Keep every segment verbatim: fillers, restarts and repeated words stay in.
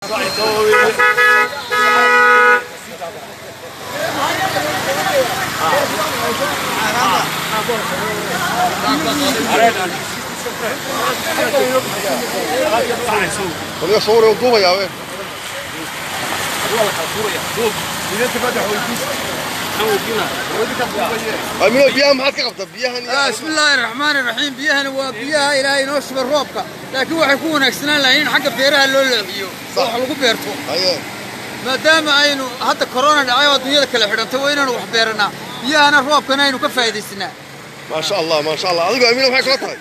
خلينا صور يوضوبة يا وين أمين بيها ما حد كقبض بيها بسم الله الرحمن الرحيم بيها وبيها إلى ينوشب الروبكا لكن وحيكون أكسنا لين حق بيرها اللي لحيو صح لو بيرتو أيه ما دام أينو حتى كورونا دعاية ودنيا كله حرام توينا نروح بيرنا بيها أنا الروبكا ناينو كفاية السنة ما شاء الله ما شاء الله أديكوا أمين وحيك لطهي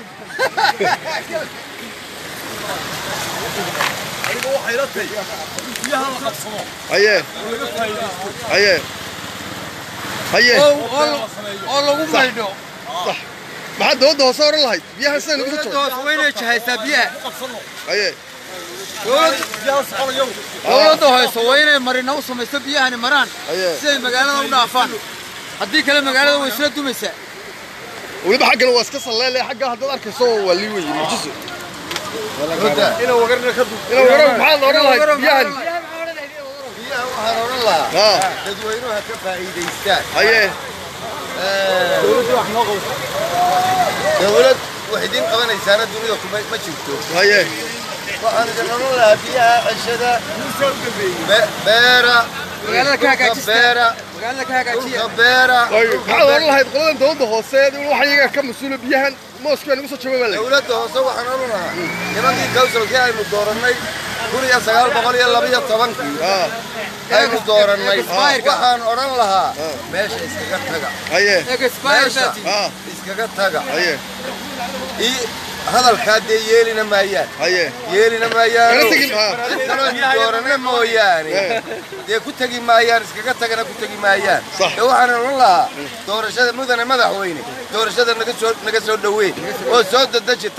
أيه أيه أيه والله ما يدو صح ما حد هو صور الله هاي بيها سنة نقص وين يجهز بيها أيه dawladdu hayso wayna marina u sameeyso biyahani maraan si magaalada u dhaafaan hadii kale magaalada way isla dumaysaa waliba xaqana waa iska salleelay xaqqa hadda arkayso waa lii weey mujiso ina wagarna ka dub ina wagarna maxaa loo oran biyahani biyaha waxaan oran lahaa ha dadweynuhu ha ka faa'iideystaan aye dawladdu wax noo qabto dawlad waxay idin qabanaysaana dunida kuma ma jirto aye waxaan idin oran lahaa biyaha cashada beera magaalada ka hagaajista beera magaalada ka hagaajiya beera maxaa oran lahayd qoladan dawladda hooseed waxa iyaga ka mas'uul biyahan mooska nagu soo jawaabay dawladda hoose waxaan oran lahaa nimankii councilkii aynu dooranay kun iyo sagaal boqol iyo laba iyo tobankii aynu dooranay waxaan oran lahaa meesha iskaga taga aye iskaga taga aye hadalkaa dee yeelina maayaan aye yeelina maayaan ha doorana mooyaane dee ku tegi maayaan iskaga tagana ku tegi maayaan ee waxaan oran lahaa doorashada mudane madaxweyne doorashada naga soo naga soo dhaweey oo soo dadajita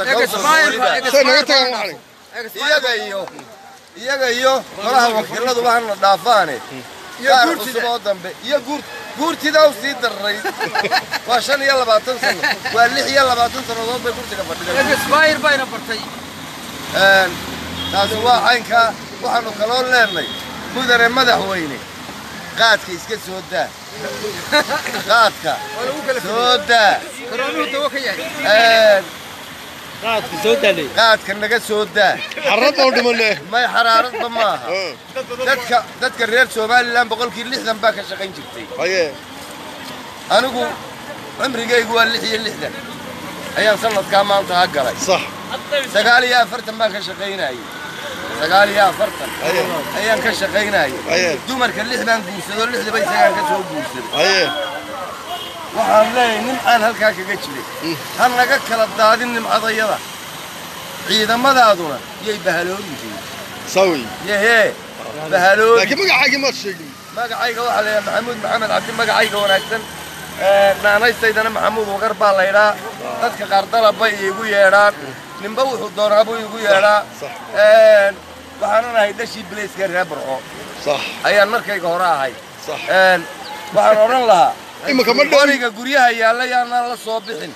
iyaga iyo iyaga iyo qolaha wakiiladu waxaan la dhaafaane iyo guurtida dambe iyo guur guurtida u sii daray waa shan iyo labaatan sano waa lix iyo labaatan sanadood bay kursiga fadhiyeen expired bayna bartay een taas waa caynka waxaanu kaloo leenay mudane madaxweyne qaadka iska soo daa qaadka soo daa koroonuhu dawo ka yahay een qaadka soo dalay qaadka naga soo daa xarrada oo dhimanay may xaraaradba maaha dadka dadka reer Soomaaliland boqolkiiba lixdan baa ka shaqayn jirtay aye anigu cumrigaygu waa lix iyo lixdan ayaan sanadkaa maanta ha galay صح sagaal iyo afartan baan ka shaqaynayay sagaal iyo afartan ayaan ka shaqaynayay dumarka lix baan guursado lixda bay isagaan ka soo guursaday aye waxaan leeyahay nimcaan halkaa kaga jiray ha naga kala daadin nimcadayada ciidamadaaduna yay bahaloon yihiin sawi yahee bahaloon laakiin magacayga ma sheegin magacayga waxa la yiraahdaa Maxamuud Maxamed Cabdi magacayga wanaagsan ee naanaystayna Maxamuud Wagar baa la yiraahdaa dadka qaar dalaba iigu yeedhaan ninba wuxuu doonaa buu iigu yeedhaa ee waxaan ahay dashi Blaze reer Burco صح ayaan markayga hore ahay صح ee waxaan oran lahaa imika ma dhoriga guryaha yaala yaana la soo bixin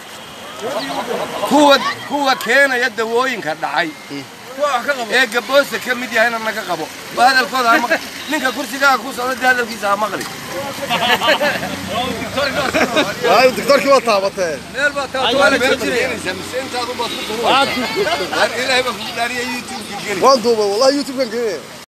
kuwa kuwa keenaya dawooyinka dhacay ee gaboosa ka mid yahayna naga qabo waa hadalkooda ama ninka kursiga ku socda hadalkiisa ama qali ay doctorki waa taabatay meel baa taabatay intaadu baad ku turu ilaahay baa ku dhaariyay youtube-ka geli waan duubay wallahi youtube-kan geli